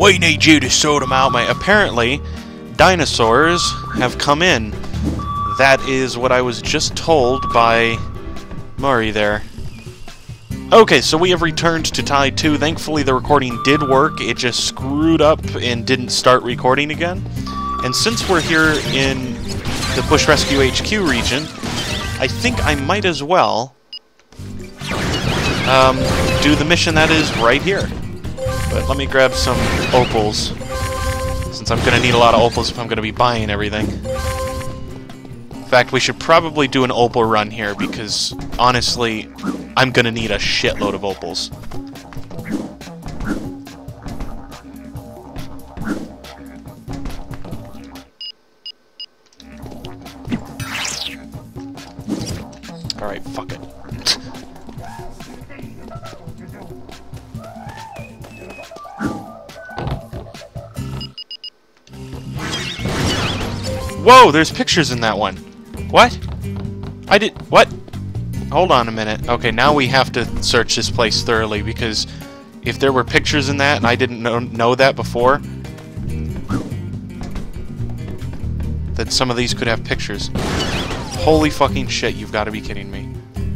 We need you to sort them out, mate. Apparently, dinosaurs have come in. That is what I was just told by Murray there. Okay, so we have returned to Ty 2. Thankfully, the recording did work. It just screwed up and didn't start recording again. And since we're here in the Bush Rescue HQ region, I think I might as well do the mission that is right here. But let me grab some opals, since I'm going to need a lot of opals if I'm going to be buying everything. In fact, we should probably do an opal run here, because, honestly, I'm going to need a shitload of opals. Alright, fuck it. Whoa, there's pictures in that one. What? What? Hold on a minute. Okay, now we have to search this place thoroughly, because if there were pictures in that and I didn't know that before, that some of these could have pictures. Holy fucking shit, you've got to be kidding me.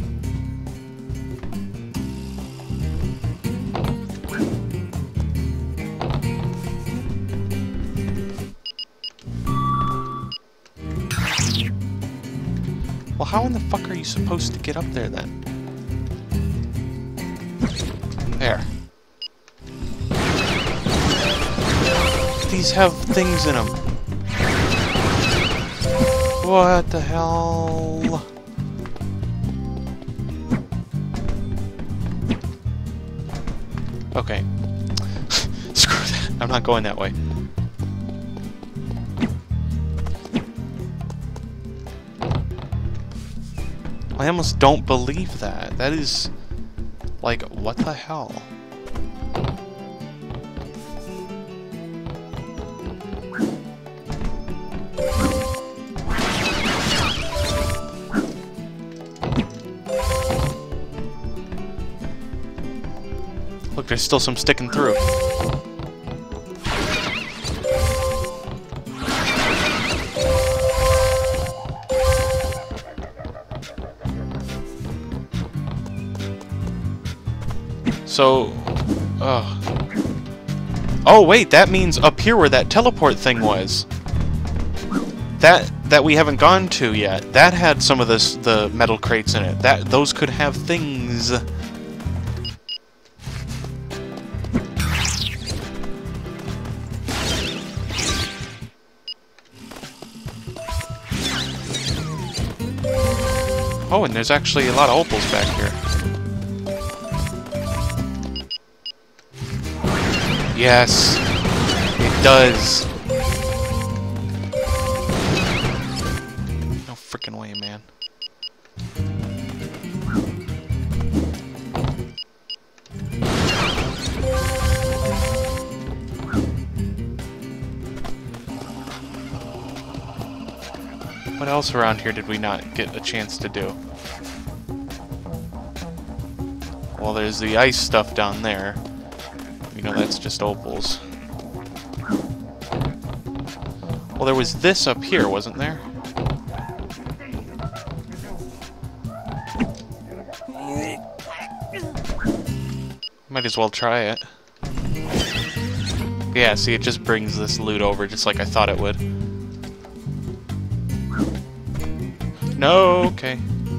Well, how in the fuck are you supposed to get up there, then? There. These have things in them. What the hell? Okay. Screw that. I'm not going that way. I almost don't believe that. That is... like, what the hell? Look, there's still some sticking through. So, oh wait, that means up here where that teleport thing was. That we haven't gone to yet. That had some of the metal crates in it. Those could have things. Oh, and there's actually a lot of opals back here. Yes, it does. No frickin' way, man. What else around here did we not get a chance to do? Well, there's the ice stuff down there. You know, that's just opals. Well, there was this up here, wasn't there? Might as well try it. Yeah, see, it just brings this loot over just like I thought it would. No, okay.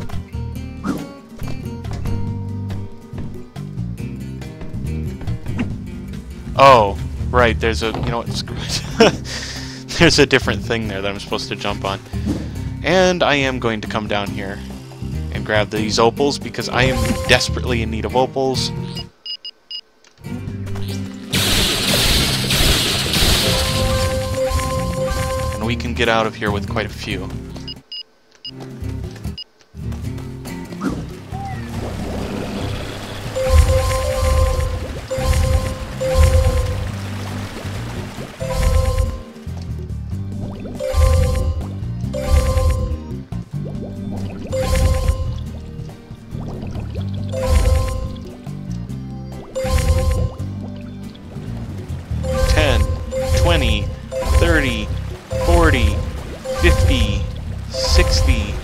Oh, right, there's a, you know what, screw it. There's a different thing there that I'm supposed to jump on. And I am going to come down here and grab these opals because I am desperately in need of opals. And we can get out of here with quite a few. 20, 30, 40, 50, 60.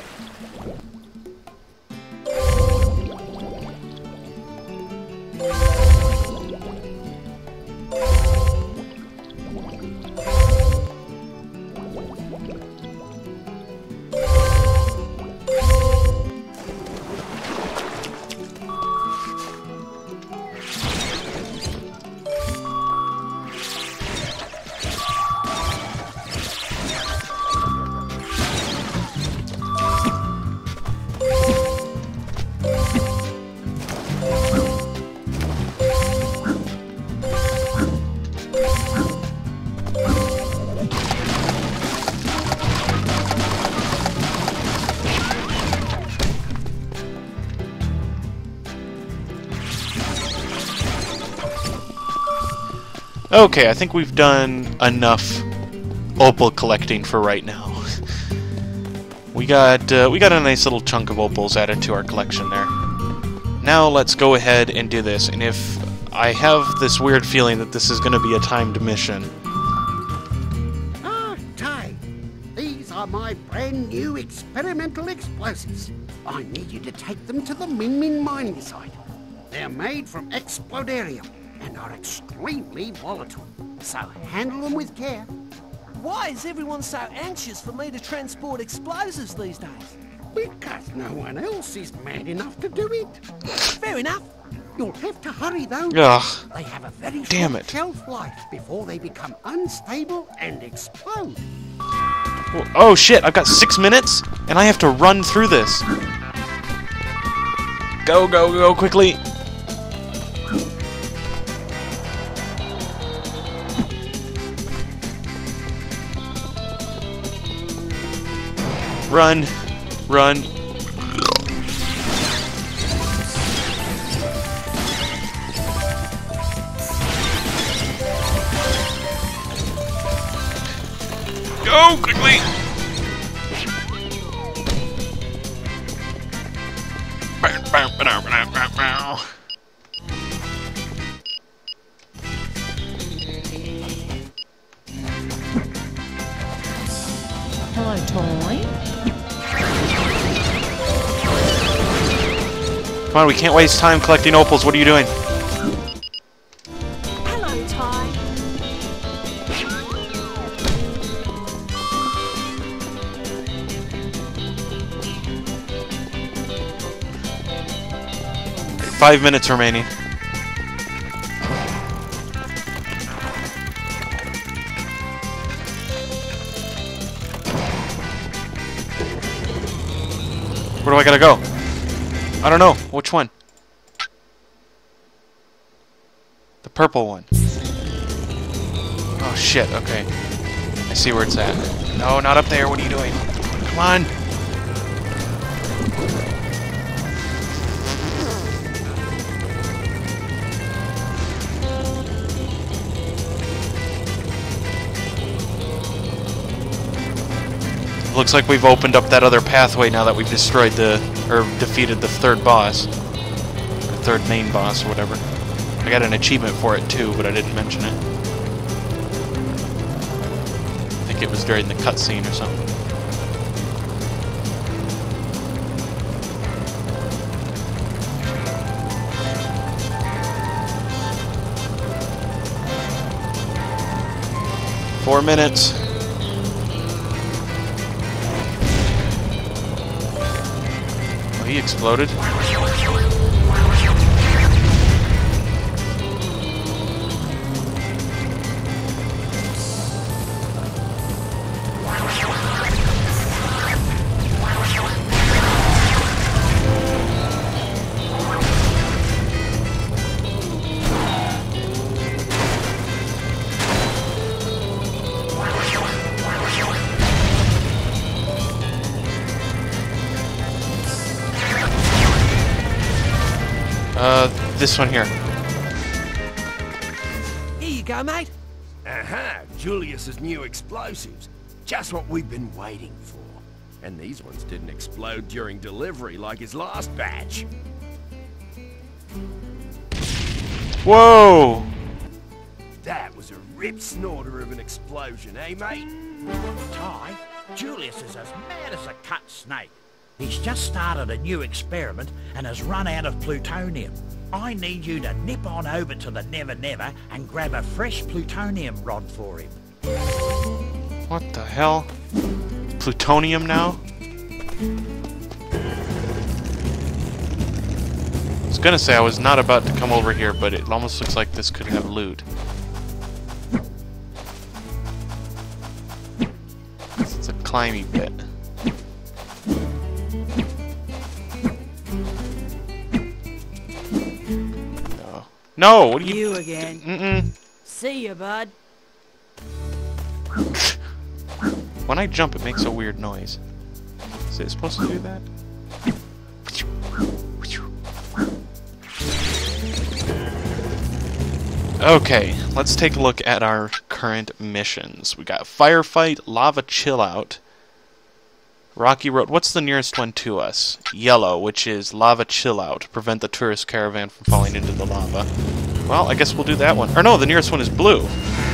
Okay, I think we've done enough opal collecting for right now. We got a nice little chunk of opals added to our collection there. Now let's go ahead and do this, and if I have this weird feeling that this is going to be a timed mission. Ah, Ty, these are my brand new experimental explosives. I need you to take them to the Min Min mining site. They're made from explodarium and are extremely volatile, so handle them with care. Why is everyone so anxious for me to transport explosives these days? Because no one else is mad enough to do it. Fair enough. You'll have to hurry though. Ugh. They have a very Damn short it. shelf life before they become unstable and explode. Oh shit, I've got 6 minutes, and I have to run through this. Go, go, go, quickly. Run, run. Go, quickly. Hello, Toy. Come on, we can't waste time collecting opals. What are you doing? Hello, Ty. Okay, 5 minutes remaining. Where do I gotta go? I don't know. Which one? The purple one. Oh shit, okay. I see where it's at. No, not up there. What are you doing? Come on! Looks like we've opened up that other pathway now that we've destroyed or defeated the third boss. Or third main boss, or whatever. I got an achievement for it too, but I didn't mention it. I think it was during the cutscene or something. Four minutes. He exploded. This one here. Here you go, mate. Aha! Julius's new explosives. Just what we've been waiting for. And these ones didn't explode during delivery like his last batch. Whoa! That was a rip snorter of an explosion, eh, mate? Ty, Julius is as mad as a cut snake. He's just started a new experiment and has run out of plutonium. I need you to nip on over to the Never Never and grab a fresh plutonium rod for him. What the hell? Plutonium now? I was gonna say I was not about to come over here, but it almost looks like this could have loot. It's a climby bit. No. No! What are you... You again. Mm-mm. See ya, bud. When I jump, it makes a weird noise. Is it supposed to do that? Okay, let's take a look at our current missions. We got Firefight, Lava Chill Out, Rocky Road. What's the nearest one to us? Yellow, which is Lava Chill Out. Prevent the tourist caravan from falling into the lava. Well, I guess we'll do that one. Or no, the nearest one is blue.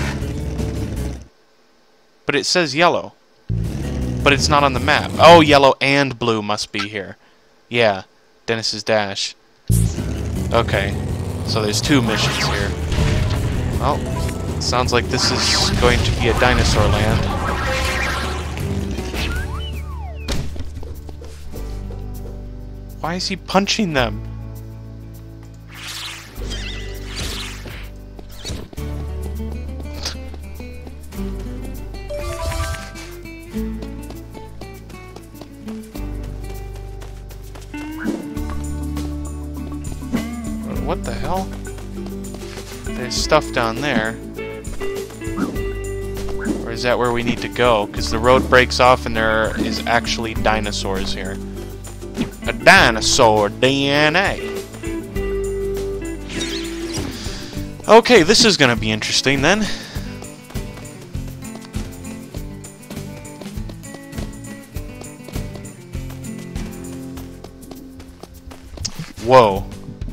But it says yellow. But it's not on the map. Oh, yellow and blue must be here. Yeah, Dennis's Dash. Okay, so there's 2 missions here. Well, sounds like this is going to be a dinosaur land. Why is he punching them? What the hell? There's stuff down there. Or is that where we need to go? Because the road breaks off and there is actually dinosaurs here. A dinosaur DNA. Okay, this is going to be interesting then. Whoa.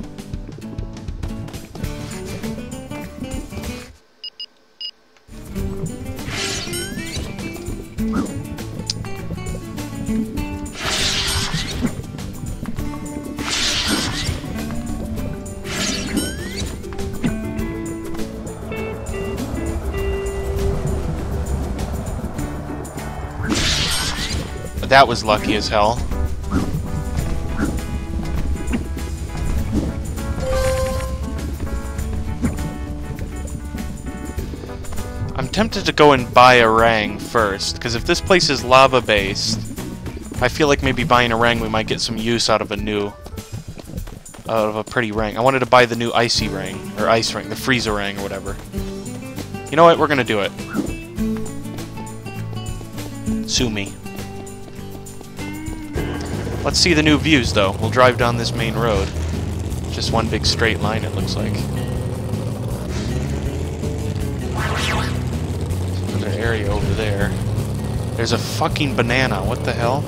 That was lucky as hell. I'm tempted to go and buy a rang first, because if this place is lava-based, I feel like maybe buying a rang we might get some use out of a pretty rang. I wanted to buy the new icy rang, or ice rang, the freezer rang or whatever. You know what? We're gonna do it. Sue me. Let's see the new views, though. We'll drive down this main road. Just one big straight line, it looks like. Another area over there. There's a fucking banana. What the hell?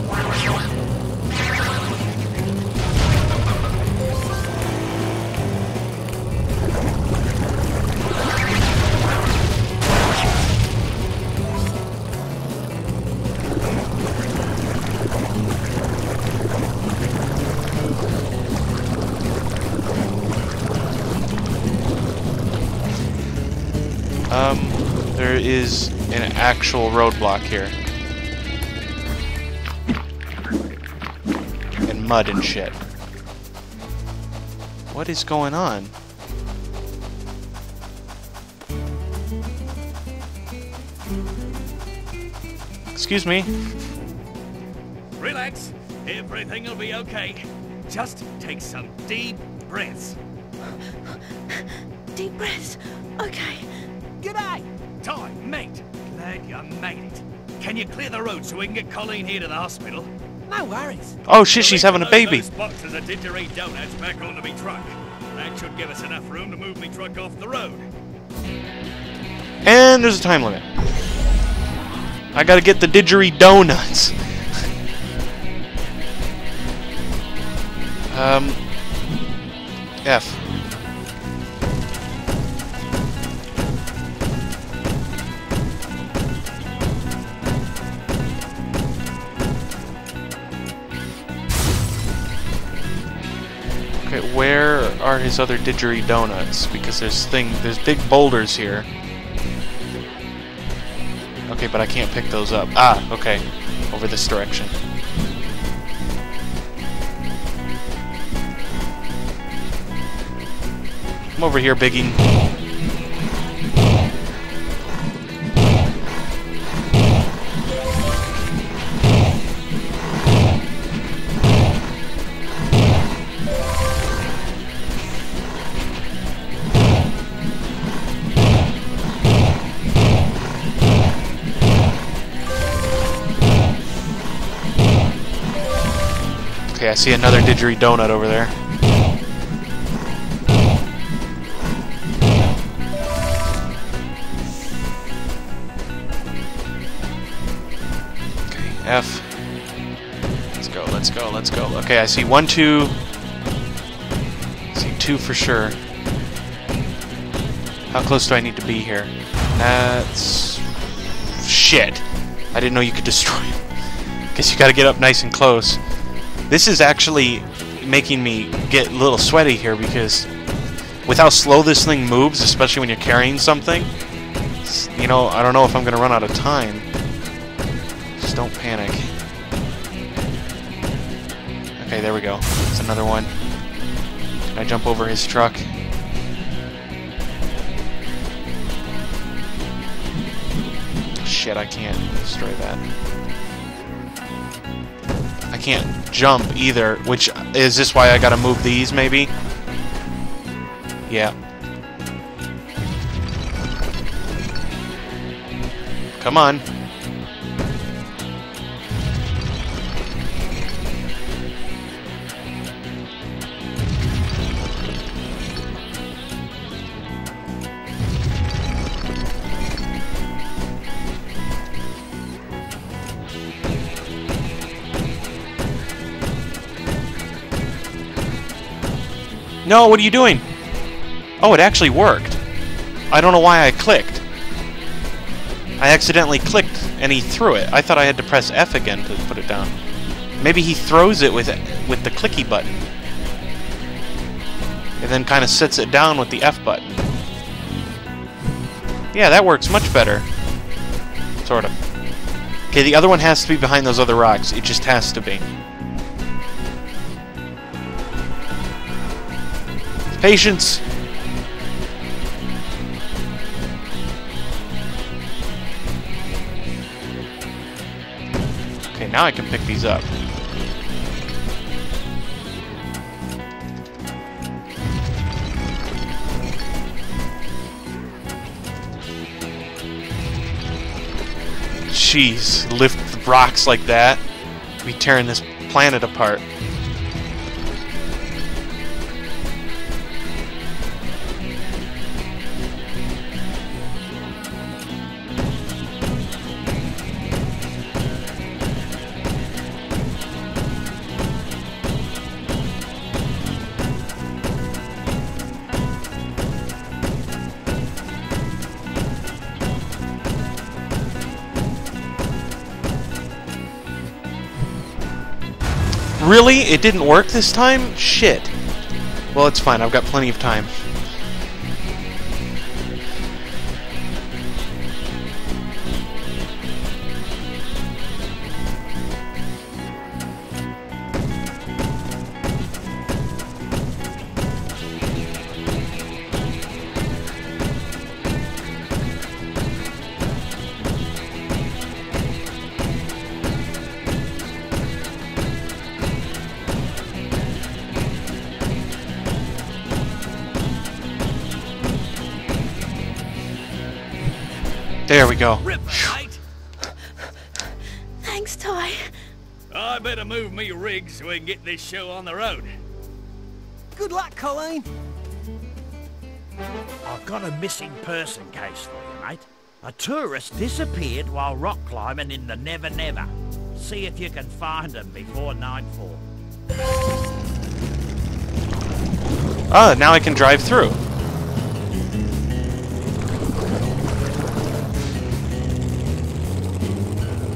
There is an actual roadblock here. And mud and shit. What is going on? Excuse me. Relax. Everything will be okay. Just take some deep breaths. Deep breaths. Okay. G'day! Ty, mate. Glad you made it. Can you clear the road so we can get Colleen here to the hospital? No worries. Oh shit, she's having a baby. Those boxes of didgeridoo donuts back onto me truck. That should give us enough room to move me truck off the road. And there's a time limit. I gotta get the didgeridoo donuts. F. Alright, where are his other didgeridoo? Because there's big boulders here. Okay, but I can't pick those up. Ah, okay. Over this direction. Come over here, Biggie. Okay, I see another didgeridoo over there. Okay, F. Let's go, let's go, let's go. Okay, I see 1, 2. I see 2 for sure. How close do I need to be here? That's... shit. I didn't know you could destroy him. Guess you gotta get up nice and close. This is actually making me get a little sweaty here because with how slow this thing moves, especially when you're carrying something, you know, I don't know if I'm going to run out of time. Just don't panic. Okay, there we go. That's another one. Can I jump over his truck? Shit, I can't destroy that. I can't jump either, which is this why I gotta move these, maybe? Yeah. Come on. No, what are you doing? Oh, it actually worked. I don't know why I clicked. I accidentally clicked and he threw it. I thought I had to press F again to put it down. Maybe he throws it with the clicky button. And then kind of sets it down with the F button. Yeah, that works much better. Sort of. Okay, the other one has to be behind those other rocks. It just has to be. Patience! Okay, now I can pick these up. Jeez, lift rocks like that. Be tearing this planet apart. Really? It didn't work this time? Shit. Well, it's fine. I've got plenty of time. There we go. Ripper, mate. Thanks, Ty. I better move me rig so we can get this show on the road. Good luck, Colleen. I've got a missing person case for you, mate. A tourist disappeared while rock climbing in the Never Never. See if you can find him before nightfall. Ah, now I can drive through.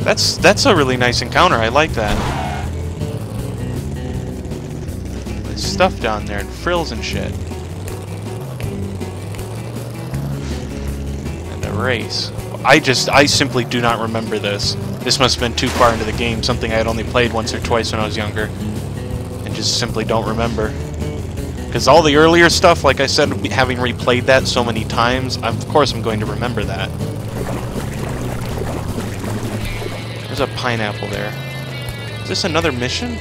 That's a really nice encounter. I like that. stuff down there and frills and shit. And a race. I simply do not remember this. This must have been too far into the game, something I had only played once or twice when I was younger. And just simply don't remember. Because all the earlier stuff, like I said, having replayed that so many times, of course I'm going to remember that. There's a pineapple there. Is this another mission?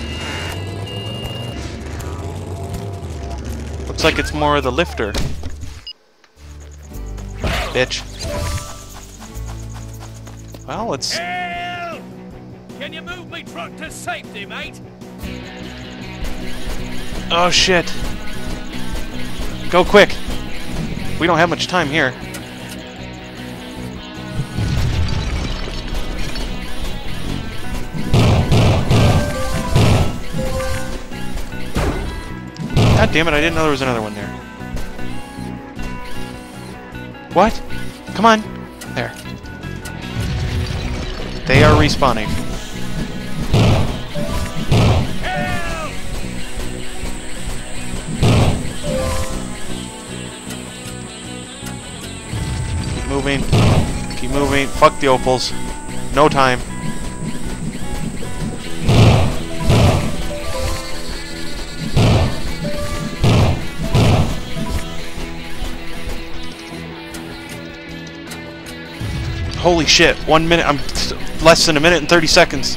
Looks like it's more of the lifter. Bitch. Well, let's... Help! Can you move me truck to safety, mate? Oh, shit. Go quick. We don't have much time here. God damn it, I didn't know there was another one there. What? Come on. There. They are respawning. Help! Keep moving. Keep moving. Fuck the opals. No time. Holy shit, 1 minute, I'm less than a minute and 30 seconds.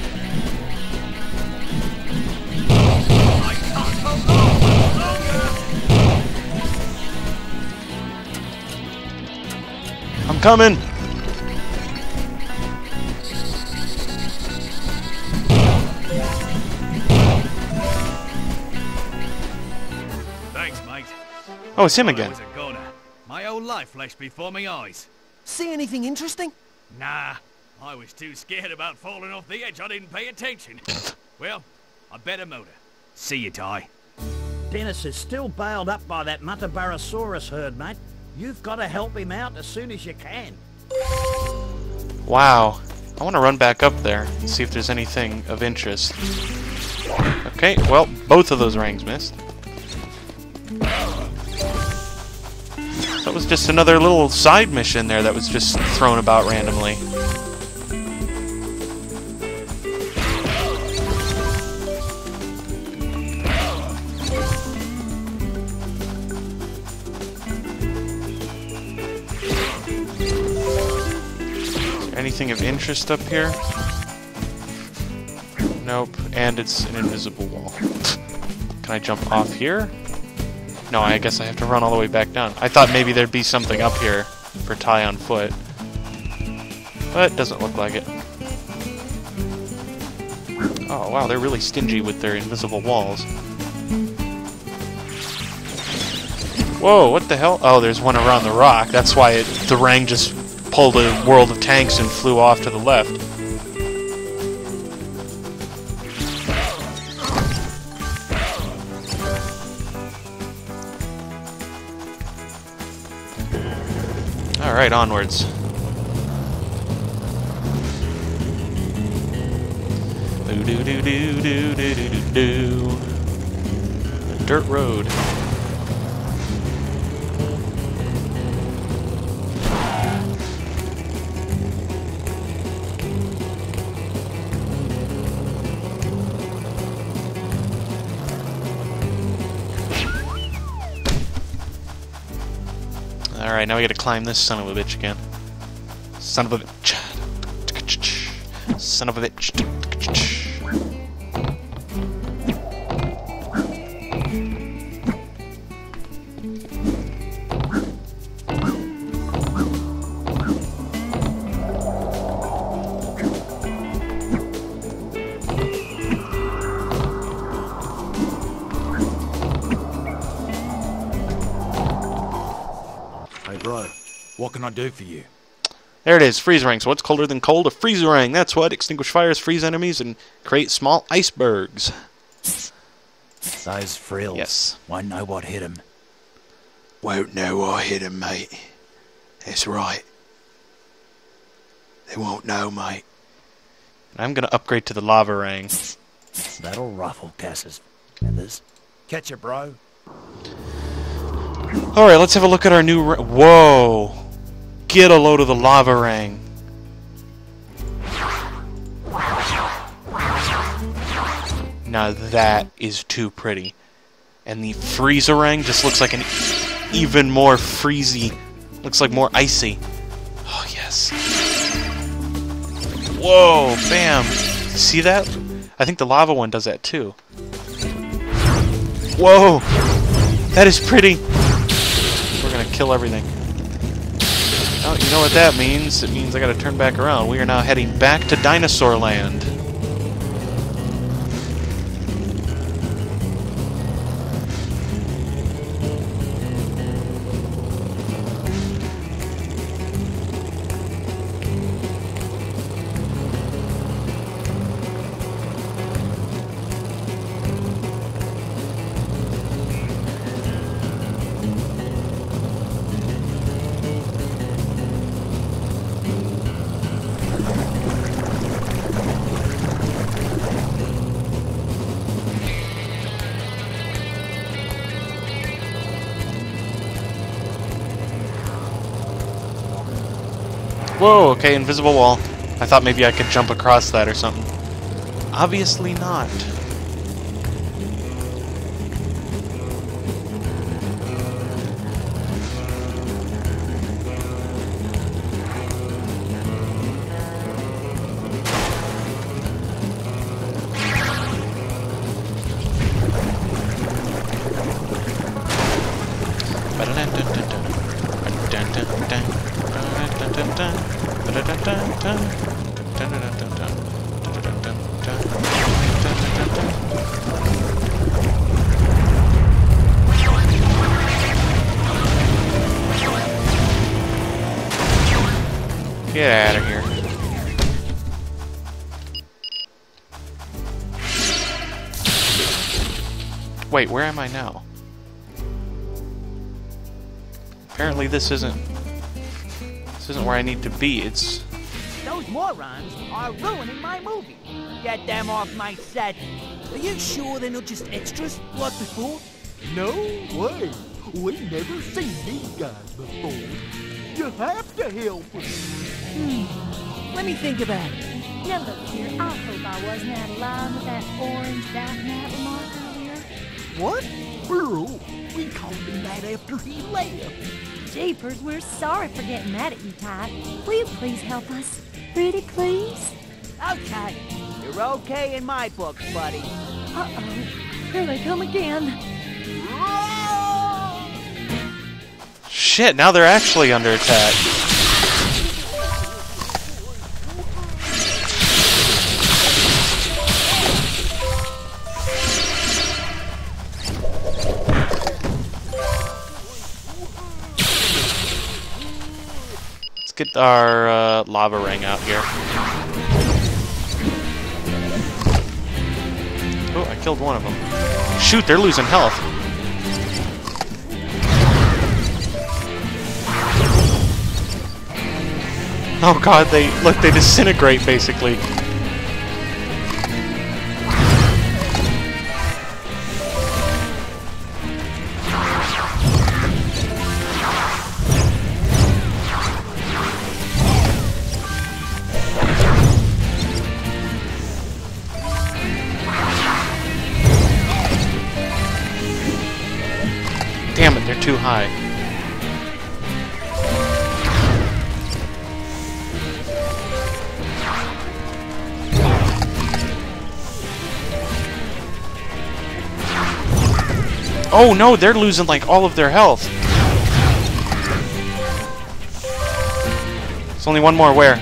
I'm coming. Thanks, mate. Oh, it's him I again. was a goner. My whole life flashed before my eyes. See anything interesting? Nah, I was too scared about falling off the edge I didn't pay attention. Well, I better motor. See you, Ty. Dennis is still bailed up by that Mutabarosaurus herd, mate. You've got to help him out as soon as you can. Wow. I want to run back up there and see if there's anything of interest. Okay, well, both of those rings missed. That was just another little side mission there that was just thrown about randomly. Is there anything of interest up here? Nope, and it's an invisible wall. Can I jump off here? No, I guess I have to run all the way back down. I thought maybe there'd be something up here for Ty on foot. But it doesn't look like it. Oh, wow, they're really stingy with their invisible walls. Whoa, what the hell? Oh, there's one around the rock. That's why the Rang just pulled a world of tanks and flew off to the left. Alright, onwards. Do-do-do-do-do-do-do-do. Dirt road. Alright, now we gotta climb this son of a bitch again. Son of a bitch. Son of a bitch. Hey, bro, what can I do for you? There it is, freeze ring. So what's colder than cold? A freeze ring. That's what. Extinguish fires, freeze enemies, and create small icebergs. Those frills. Yes. Won't know what hit him. Won't know I hit 'em, mate. That's right. They won't know, mate. And I'm gonna upgrade to the lava ring. That'll ruffle Cass's feathers. Catch it, bro. Alright, let's have a look at our new... Whoa! Get a load of the lava ring. Now that is too pretty. And the freezerang just looks like an even more freezy... Looks like more icy. Oh, yes. Whoa, bam. See that? I think the lava one does that too. Whoa! That is pretty! We're gonna kill everything. Oh, you know what that means? It means I gotta turn back around. We are now heading back to Dinosaur Land. Whoa, okay, invisible wall. I thought maybe I could jump across that or something. Obviously not. Get out of here. Wait, where am I now? Apparently this isn't where I need to be. It's... Those morons are ruining my movie. Get them off my set. Are you sure they're not just extras like before? No way. We've never seen these guys before. You have to help us. Let me think about it. Now look here, I hope I wasn't out of line with that orange Batman remark earlier. What? Earl, we called him that after he left. Jeepers, we're sorry for getting mad at you, Ty. Will you please help us? Pretty please? Okay. You're okay in my books, buddy. Uh-oh. Here they come again. Shit, now they're actually under attack. Let's get our lava ring out here. Oh, I killed one of them. Shoot, they're losing health. Oh god, they disintegrate basically. Damn it, they're too high. Oh no, they're losing like all of their health. There's only one more. Where?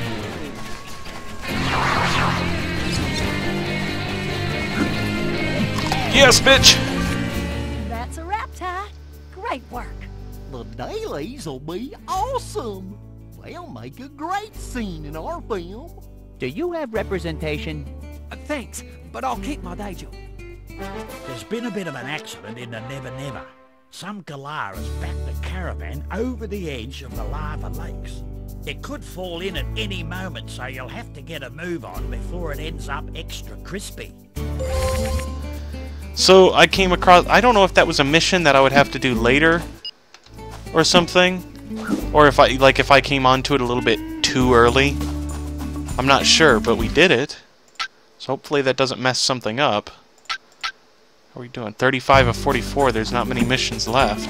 Yes, bitch! That's a wrap, Ty. Great work. The dailies will be awesome. They'll make a great scene in our film. Do you have representation? Thanks, but I'll keep my day job. There's been a bit of an accident in the Never Never. Some galah has backed the caravan over the edge of the lava lakes. It could fall in at any moment, so you'll have to get a move on before it ends up extra crispy. So I came across... I don't know if that was a mission that I would have to do later or something. Or if I came onto it a little bit too early. I'm not sure, but we did it. So hopefully that doesn't mess something up. How are we doing? 35 of 44. There's not many missions left.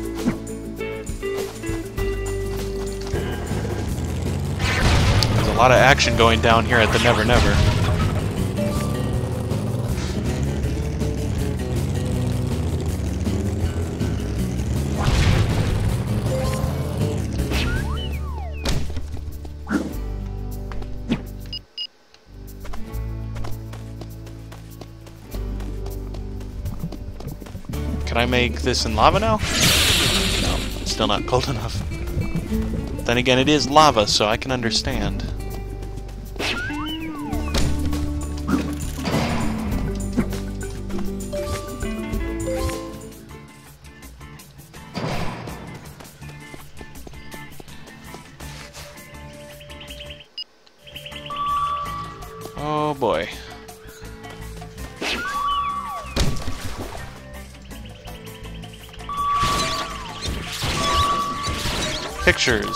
There's a lot of action going down here at the Never Never. Can I make this in lava now? No, it's still not cold enough. Then again, it is lava, so I can understand. Oh boy. Pictures.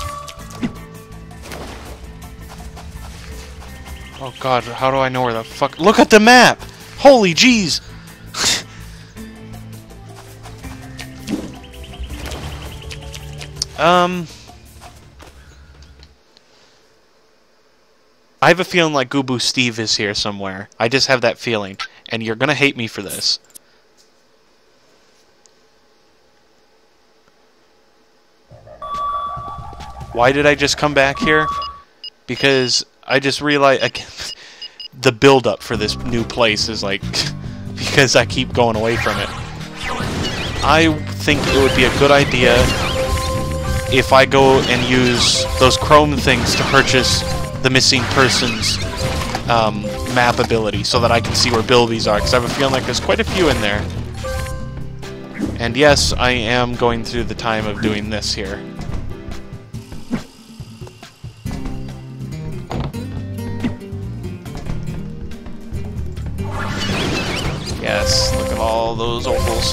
Oh god, how do I know where the fuck... Look at the map! Holy jeez! I have a feeling like Gooboo Steve is here somewhere. I just have that feeling. And you're gonna hate me for this. Why did I just come back here? Because I just realized the build-up for this new place is like... because I keep going away from it. I think it would be a good idea if I go and use those Krome things to purchase the missing persons map ability so that I can see where Bilbies are, because I have a feeling like there's quite a few in there. And yes, I am going through the time of doing this here. Yes, look at all those opals.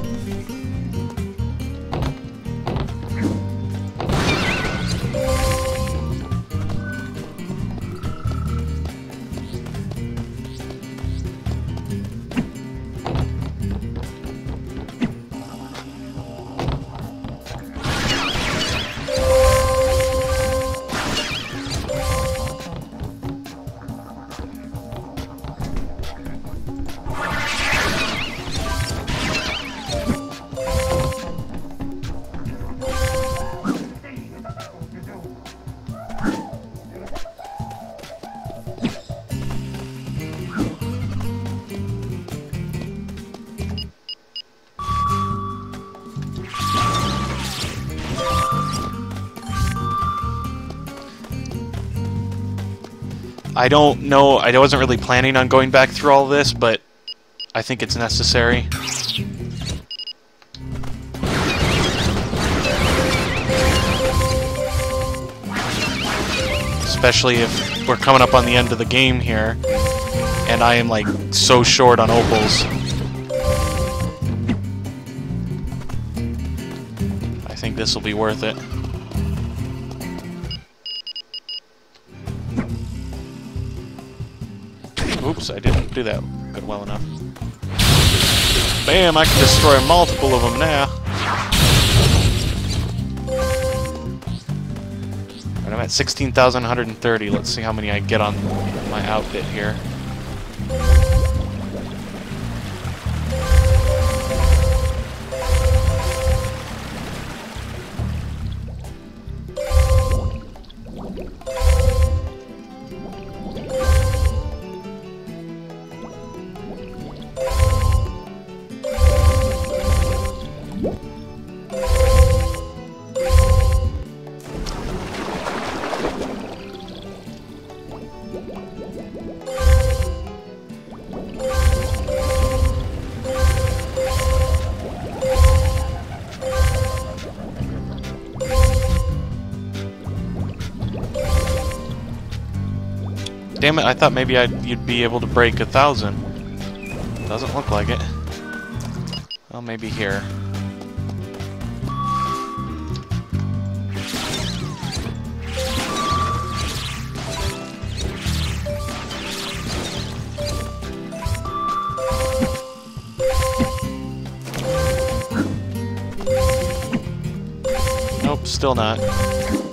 I don't know, I wasn't really planning on going back through all this, but I think it's necessary. Especially if we're coming up on the end of the game here, and I am like so short on opals. I think this will be worth it. Oops, I didn't do that good well enough. Bam, I can destroy multiple of them now. Alright, I'm at 16,130. Let's see how many I get on my outfit here. Damn it, I thought maybe you'd be able to break 1,000. Doesn't look like it. Well, maybe here. Nope, still not.